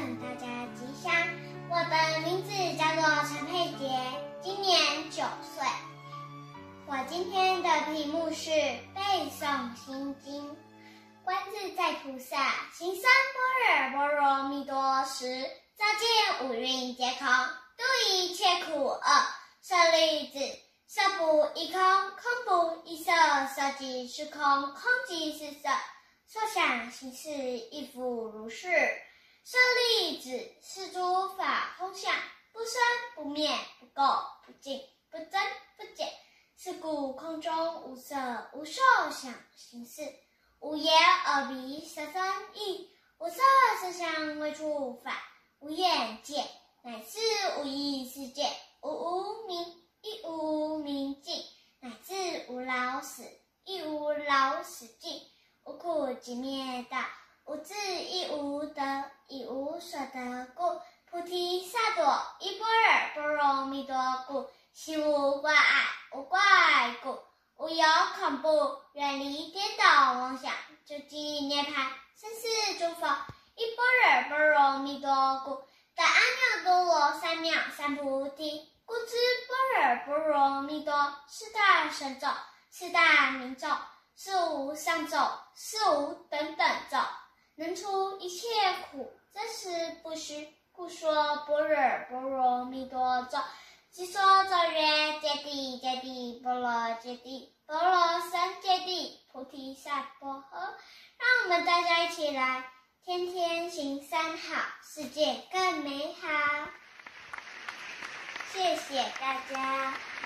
大家吉祥。我的名字叫做陈佩杰，今年9岁。我今天的题目是背诵心经。观自在菩萨行深般若波罗蜜多时，照见五蕴皆空，度一切苦厄。舍利子，色不异空，空不异色，色即是空，空即是色。所想行识亦复如是。舍利子，是诸法空相，不生不灭，不垢不净，不增不减。是故空中无色无受想行识，无眼耳鼻舌身意，无色声香味触法，无眼界，乃至无意识界，无明亦无明尽，乃至无老死亦无老死尽，无苦集灭道，无智亦无得，亦无所得故，菩提萨埵依般若波罗蜜多故，心无挂碍，无挂碍故，无有恐怖，远离颠倒妄想，究竟涅槃，生死诸佛依般若波罗蜜多故，得阿耨多罗三藐三菩提。故知般若波罗蜜多是大神咒，是大明咒，是无上咒，是无等等咒，能除一切苦，真实不虚。故说般若波罗蜜多咒。即说咒曰：揭谛揭谛波罗揭谛，波罗僧揭谛，菩提萨婆诃。让我们大家一起来，天天行三好，世界更美好。谢谢大家。